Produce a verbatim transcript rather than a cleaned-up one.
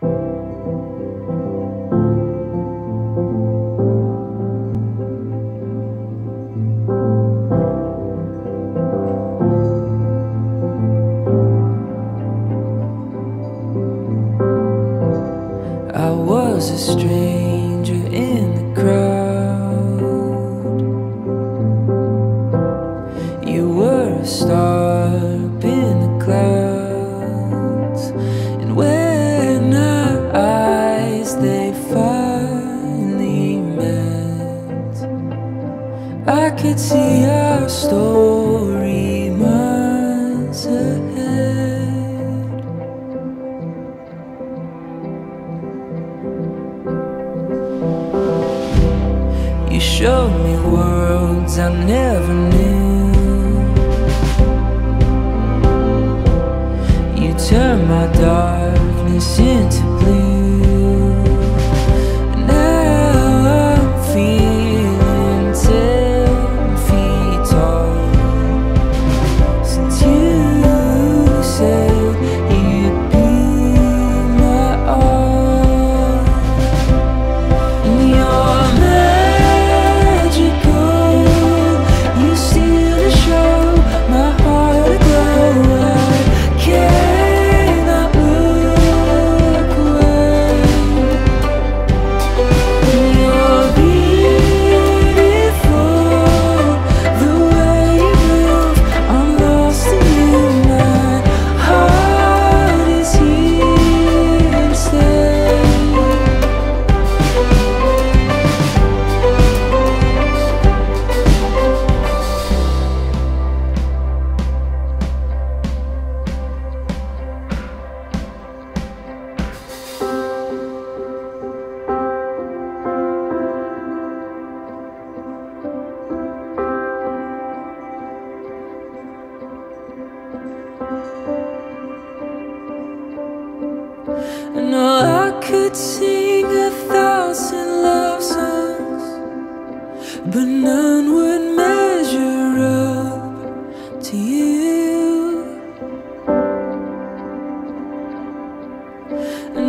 I was a stranger in the crowd. You were a star up in the clouds, and when our eyes they finally met, I could see our story miles ahead. You showed me worlds I never knew. You turned my darkness into blue. And now I'm feeling ten feet tall, since you said you'd be my all. And you're magical, you steal the show, my heart aglow. I cannot look away. And you're beautiful, the way you move, I'm lost in you. My heart is here to stay. And oh, I could sing a thousand love songs, but none would measure up to you. And